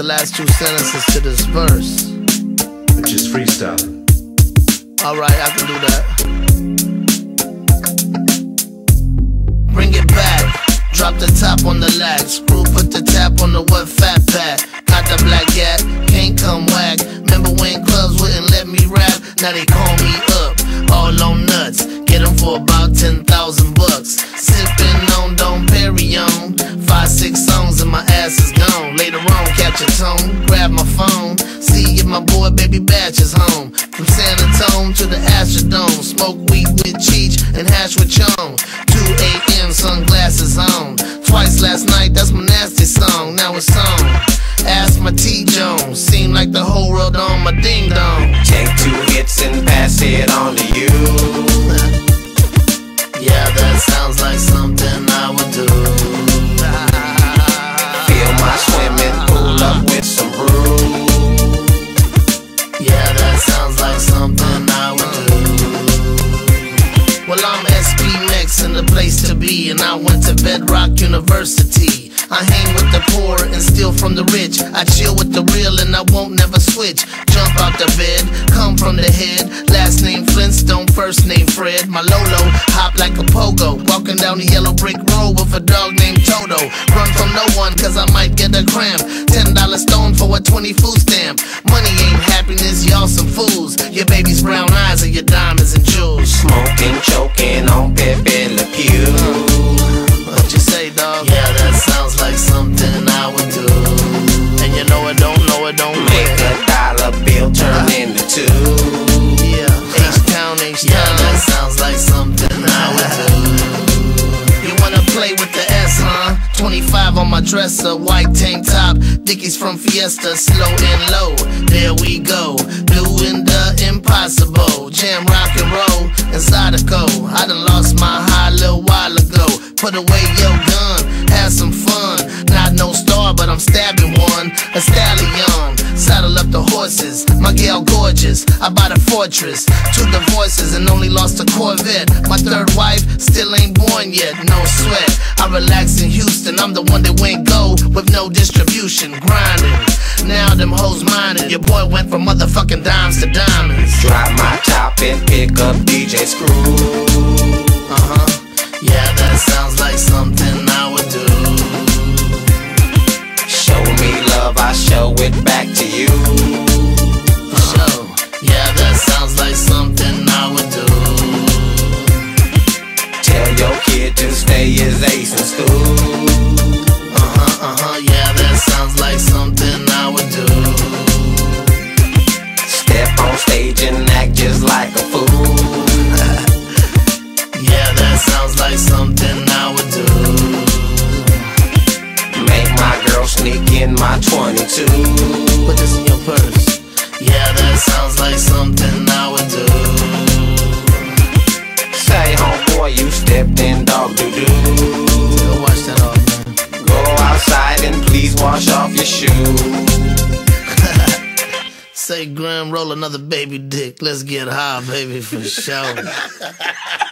the last two sentences to this verse. Which is freestyling. Alright, I can do that. Bring it back. Drop the top on the lag. Screw, put the tap on the what fat pad. Got the black gat, can't come whack. Remember when clubs wouldn't let me rap? Now they call me up, all on nuts. Get them for about 10,000 bucks. Sipping on Dom Perignon. 5-6 songs and my ass is gone. Later on, catch a tone, grab my phone. See if my boy Baby Batch is home. From San Antonio to the Astrodome. Smoke weed with Cheech and hash with Chong. 2 a.m. sunglasses on. Twice last night, that's my nasty song. Now it's on. Ask my T. Jones. Seem like the whole world on my ding dong. Take 2 hits and pass it on to you. Yeah, that sounds like something I would do. Fill my swimming pool up with some brew. Yeah, that sounds like something I would do. Well, I'm SP Next in the place to be, and I went to Bedrock University. I hang with the poor and steal from the rich. I chill with the real and I won't never switch. Jump out the bed, come from the head. Last name Flintstone, first name Fred. My Lolo, hop like a pogo. Walking down the yellow brick road with a dog named Toto. Run from no one cause I might get a cramp. $10 stone for a 20 food stamp. Money ain't happiness, y'all some fools. Your baby's brown eyes are your diamonds and jewels. Smoking, choking on Pepe Le Pew. What you say, dog? Yeah, that sounds like something I would do. And you know it don't Make a dollar bill turn into 2. Yeah, H-Town. Yeah, that sounds like something I would do. You wanna play with the S, huh? 25 on my dresser, white tank top. Dickies from Fiesta, slow and low. There we go, doing the impossible. Jam, rock and roll, inside a go. I done lost my high a little while ago. Put away your gun, have some fun. Not no star, but I'm stabbing one. A stallion, saddle up the horses. My gal gorgeous, I bought a fortress. 2 divorces and only lost a Corvette. My 3rd wife still ain't born yet, no sweat. I relax in Houston, I'm the one that went gold with no distribution, grinding. Now them hoes minded. Your boy went from motherfucking dimes to diamonds. Drop my top and pick up DJ Screw. Yeah, that sounds like something I would do. Show me love, I show it back to you. Yeah, that sounds like something I would do. Tell your kid to stay his ace in school. Yeah, that sounds like something I would do. Step on stage and act just like a fool. Yeah, that sounds like something I would do. Make my girl sneak in my 22. Put this in your purse. Yeah, that sounds like something I would do. Say, homeboy, you stepped in dog doo-doo. Go watch that off, man. Go outside and please wash off your shoes. Say, Graham, roll another baby dick. Let's get high, baby, for sure.